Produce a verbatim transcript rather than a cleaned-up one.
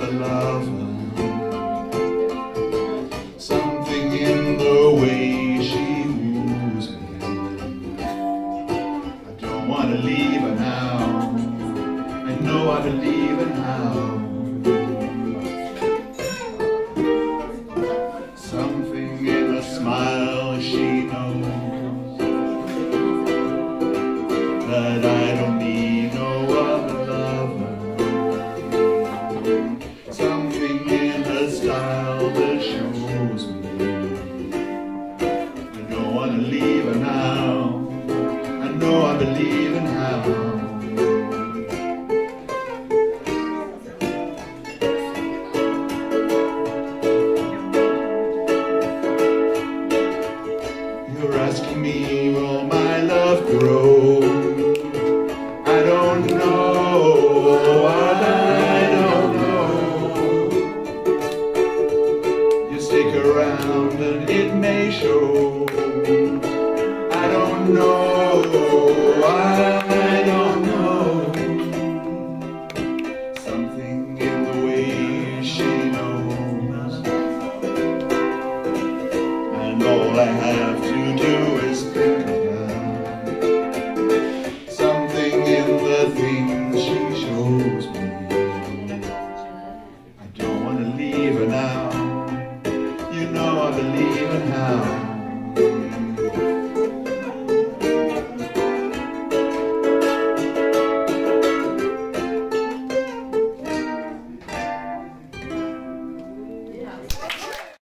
a lover. Something in the way she woos me. I don't want to leave her now. I know I believe in how. Something in her smile, she knows that I don't need no other lover. Something in her style that shows me I don't want to leave her now. I know I believe